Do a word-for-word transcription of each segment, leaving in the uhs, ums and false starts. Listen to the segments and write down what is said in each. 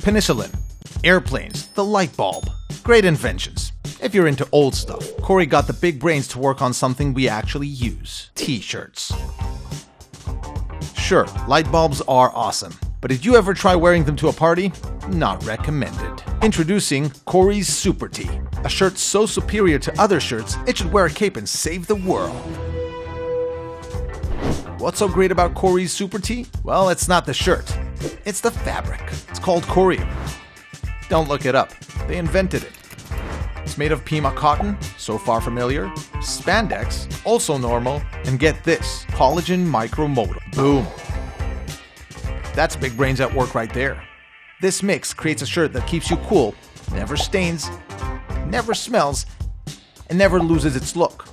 Penicillin, airplanes, the light bulb. Great inventions. If you're into old stuff, Corey got the big brains to work on something we actually use. T-shirts. Sure, light bulbs are awesome, but did you ever try wearing them to a party? Not recommended. Introducing CORI SuperTee, a shirt so superior to other shirts, it should wear a cape and save the world. What's so great about CORI SuperTee? Well, it's not the shirt. It's the fabric. It's called corium. Don't look it up. They invented it. It's made of Pima cotton, so far familiar, spandex, also normal, and get this, collagen micromodal. Boom. That's big brains at work right there. This mix creates a shirt that keeps you cool, never stains, never smells, and never loses its look.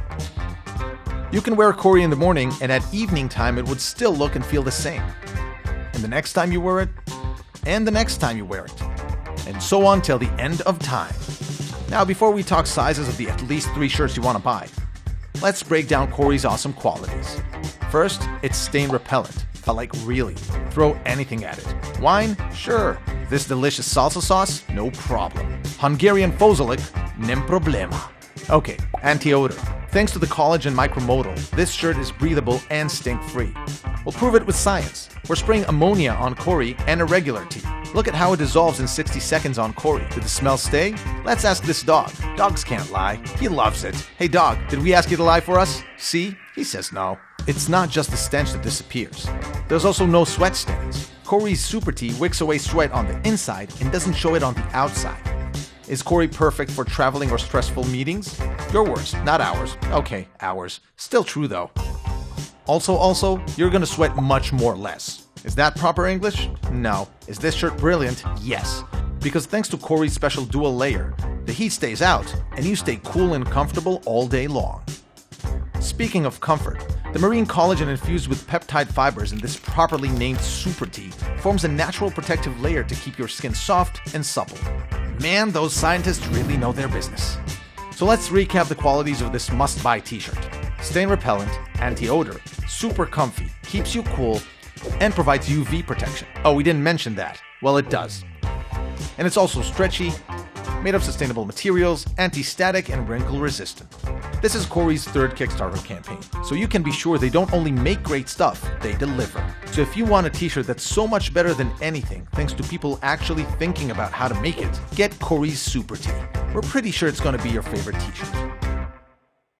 You can wear CORI in the morning, and at evening time it would still look and feel the same. And the next time you wear it, and the next time you wear it, and so on till the end of time. Now, before we talk sizes of the at least three shirts you want to buy, let's break down CORI's awesome qualities. First, it's stain repellent, but like really, throw anything at it. Wine? Sure. This delicious salsa sauce? No problem. Hungarian fozolic? Nem problema. Okay, anti-odor. Thanks to the collagen micromodal, this shirt is breathable and stink-free. We'll prove it with science. We're spraying ammonia on CORI and a regular tee. Look at how it dissolves in sixty seconds on CORI. Did the smell stay? Let's ask this dog. Dogs can't lie. He loves it. Hey dog, did we ask you to lie for us? See? He says no. It's not just the stench that disappears. There's also no sweat stains. CORI SuperTee wicks away sweat on the inside and doesn't show it on the outside. Is CORI perfect for traveling or stressful meetings? Your words, not ours. Okay, ours. Still true though. Also, also, you're gonna sweat much more less. Is that proper English? No. Is this shirt brilliant? Yes. Because thanks to CORI's special dual layer, the heat stays out and you stay cool and comfortable all day long. Speaking of comfort, the marine collagen infused with peptide fibers in this properly named SuperTee forms a natural protective layer to keep your skin soft and supple. Man, those scientists really know their business. So let's recap the qualities of this must-buy t-shirt. Stain repellent, anti-odor, super comfy, keeps you cool, and provides U V protection. Oh, we didn't mention that. Well, it does. And it's also stretchy, made of sustainable materials, anti-static, and wrinkle-resistant. This is CORI's third Kickstarter campaign, so you can be sure they don't only make great stuff, they deliver. So if you want a t-shirt that's so much better than anything, thanks to people actually thinking about how to make it, get CORI's SuperTee. We're pretty sure it's going to be your favorite t-shirt.